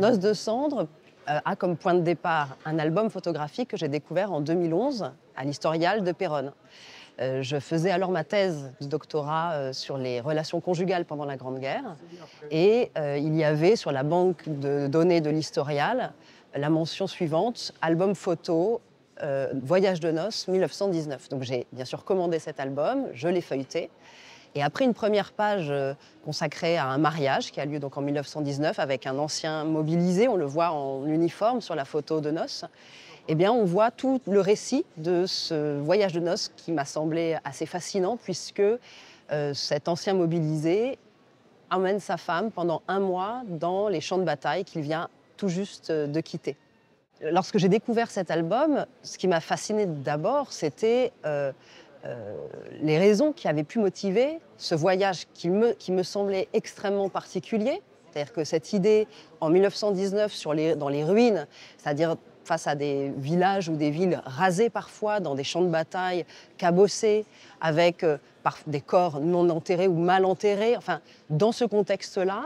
Noces de cendres a comme point de départ un album photographique que j'ai découvert en 2011 à l'Historial de Péronne. Je faisais alors ma thèse de doctorat sur les relations conjugales pendant la Grande Guerre et il y avait sur la banque de données de l'Historial la mention suivante, album photo, voyage de noces 1919. Donc j'ai bien sûr commandé cet album, je l'ai feuilleté. Et après une première page consacrée à un mariage qui a lieu donc en 1919 avec un ancien mobilisé, on le voit en uniforme sur la photo de noces, eh bien on voit tout le récit de ce voyage de noces qui m'a semblé assez fascinant puisque cet ancien mobilisé emmène sa femme pendant un mois dans les champs de bataille qu'il vient tout juste de quitter. Lorsque j'ai découvert cet album, ce qui m'a fasciné d'abord, c'était les raisons qui avaient pu motiver ce voyage qui me semblait extrêmement particulier. C'est-à-dire que cette idée, en 1919, dans les ruines, c'est-à-dire face à des villages ou des villes rasées parfois, dans des champs de bataille, cabossés, avec des corps non enterrés ou mal enterrés, enfin, dans ce contexte-là,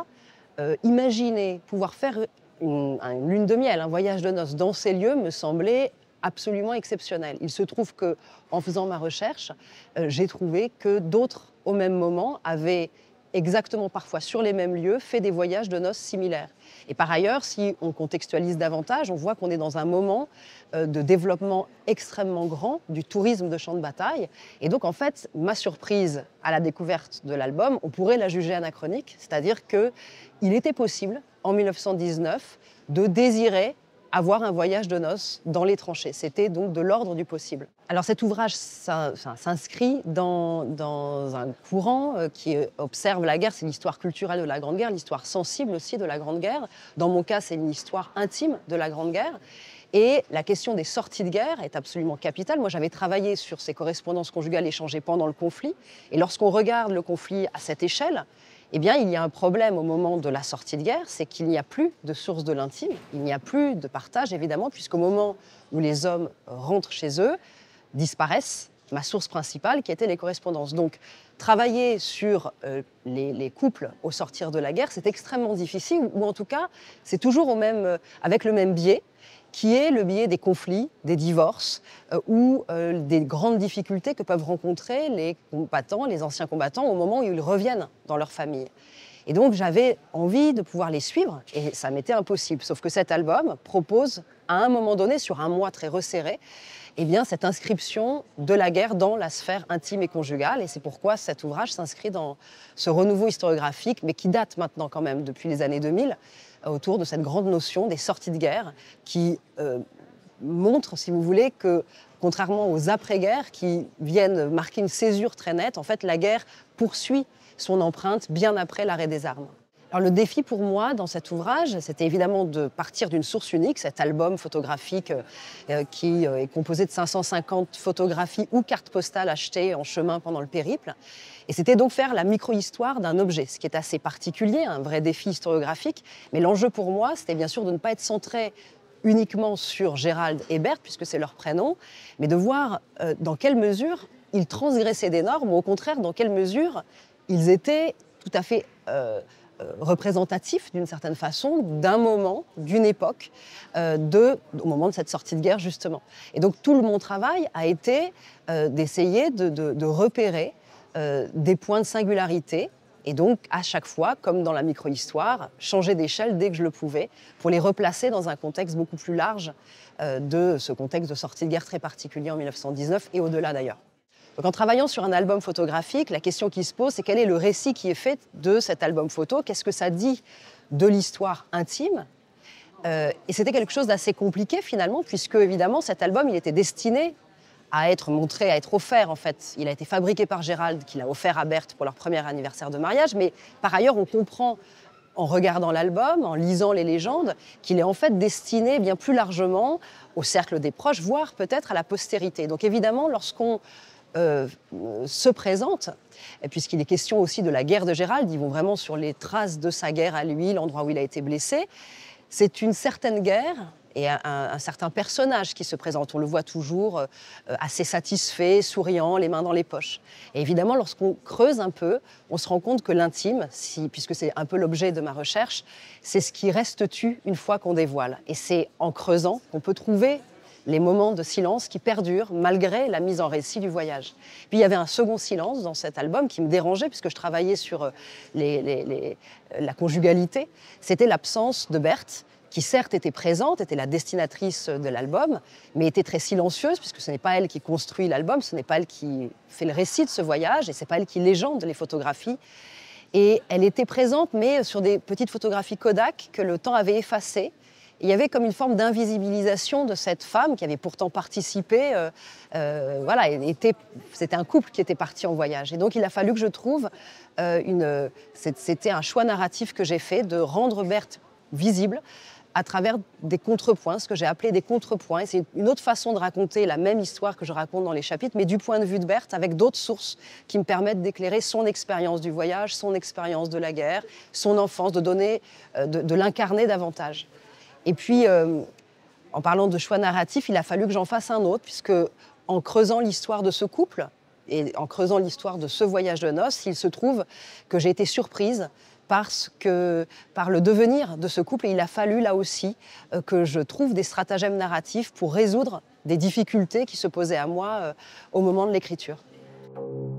imaginer pouvoir faire une lune de miel, un voyage de noces dans ces lieux me semblait absolument exceptionnel. Il se trouve qu'en faisant ma recherche, j'ai trouvé que d'autres, au même moment, avaient exactement parfois sur les mêmes lieux, fait des voyages de noces similaires. Et par ailleurs, si on contextualise davantage, on voit qu'on est dans un moment de développement extrêmement grand du tourisme de champs de bataille. Et donc, en fait, ma surprise à la découverte de l'album, on pourrait la juger anachronique, c'est-à-dire qu'il était possible, en 1919, de désirer avoir un voyage de noces dans les tranchées. C'était donc de l'ordre du possible. Alors cet ouvrage s'inscrit dans un courant qui observe la guerre, c'est l'histoire culturelle de la Grande Guerre, l'histoire sensible aussi de la Grande Guerre. Dans mon cas, c'est une histoire intime de la Grande Guerre. Et la question des sorties de guerre est absolument capitale. Moi, j'avais travaillé sur ces correspondances conjugales échangées pendant le conflit. Et lorsqu'on regarde le conflit à cette échelle, eh bien, il y a un problème au moment de la sortie de guerre, c'est qu'il n'y a plus de source de l'intime, il n'y a plus de partage, évidemment, puisqu'au moment où les hommes rentrent chez eux, disparaissent ma source principale, qui était les correspondances. Donc, travailler sur les couples au sortir de la guerre, c'est extrêmement difficile, ou en tout cas, c'est toujours avec le même biais, qui est le biais des conflits, des divorces ou des grandes difficultés que peuvent rencontrer les combattants, les anciens combattants, au moment où ils reviennent dans leur famille. Et donc j'avais envie de pouvoir les suivre et ça m'était impossible. Sauf que cet album propose, à un moment donné, sur un mois très resserré, eh bien, cette inscription de la guerre dans la sphère intime et conjugale. Et c'est pourquoi cet ouvrage s'inscrit dans ce renouveau historiographique, mais qui date maintenant quand même depuis les années 2000, autour de cette grande notion des sorties de guerre qui montre, si vous voulez, que contrairement aux après-guerres qui viennent marquer une césure très nette, en fait, la guerre poursuit son empreinte bien après l'arrêt des armes. Alors, le défi pour moi dans cet ouvrage, c'était évidemment de partir d'une source unique, cet album photographique qui est composé de 550 photographies ou cartes postales achetées en chemin pendant le périple. Et c'était donc faire la micro-histoire d'un objet, ce qui est assez particulier, un vrai défi historiographique. Mais l'enjeu pour moi, c'était bien sûr de ne pas être centré uniquement sur Gérald et Berthe, puisque c'est leur prénom, mais de voir dans quelle mesure ils transgressaient des normes, ou au contraire, dans quelle mesure ils étaient tout à fait représentatif d'une certaine façon d'un moment, d'une époque, au moment de cette sortie de guerre justement. Et donc tout mon travail a été d'essayer de repérer des points de singularité et donc à chaque fois, comme dans la micro-histoire, changer d'échelle dès que je le pouvais pour les replacer dans un contexte beaucoup plus large de ce contexte de sortie de guerre très particulier en 1919 et au-delà d'ailleurs. Donc en travaillant sur un album photographique, la question qui se pose, c'est quel est le récit qui est fait de cet album photo? Qu'est-ce que ça dit de l'histoire intime? Et c'était quelque chose d'assez compliqué finalement, puisque évidemment cet album, il était destiné à être montré, à être offert en fait. Il a été fabriqué par Gérald, qu'il a offert à Berthe pour leur premier anniversaire de mariage, mais par ailleurs on comprend en regardant l'album, en lisant les légendes, qu'il est en fait destiné bien plus largement au cercle des proches, voire peut-être à la postérité. Donc évidemment, lorsqu'on se présente, puisqu'il est question aussi de la guerre de Gérald, ils vont vraiment sur les traces de sa guerre à lui, l'endroit où il a été blessé. C'est une certaine guerre et un certain personnage qui se présente. On le voit toujours assez satisfait, souriant, les mains dans les poches. Et évidemment, lorsqu'on creuse un peu, on se rend compte que l'intime, puisque c'est un peu l'objet de ma recherche, c'est ce qui reste tu une fois qu'on dévoile. Et c'est en creusant qu'on peut trouver les moments de silence qui perdurent malgré la mise en récit du voyage. Puis il y avait un second silence dans cet album qui me dérangeait puisque je travaillais sur la conjugalité. C'était l'absence de Berthe, qui certes était présente, était la destinatrice de l'album, mais était très silencieuse puisque ce n'est pas elle qui construit l'album, ce n'est pas elle qui fait le récit de ce voyage et ce n'est pas elle qui légende les photographies. Et elle était présente, mais sur des petites photographies Kodak que le temps avait effacées. Il y avait comme une forme d'invisibilisation de cette femme qui avait pourtant participé. Voilà, c'était un couple qui était parti en voyage. Et donc il a fallu que je trouve c'était un choix narratif que j'ai fait de rendre Berthe visible à travers des contrepoints, ce que j'ai appelé des contrepoints. Et c'est une autre façon de raconter la même histoire que je raconte dans les chapitres, mais du point de vue de Berthe, avec d'autres sources qui me permettent d'éclairer son expérience du voyage, son expérience de la guerre, son enfance, de l'incarner davantage. Et puis, en parlant de choix narratif, il a fallu que j'en fasse un autre, puisque en creusant l'histoire de ce couple et en creusant l'histoire de ce voyage de noces, il se trouve que j'ai été surprise par le devenir de ce couple. Et il a fallu, là aussi, que je trouve des stratagèmes narratifs pour résoudre des difficultés qui se posaient à moi au moment de l'écriture.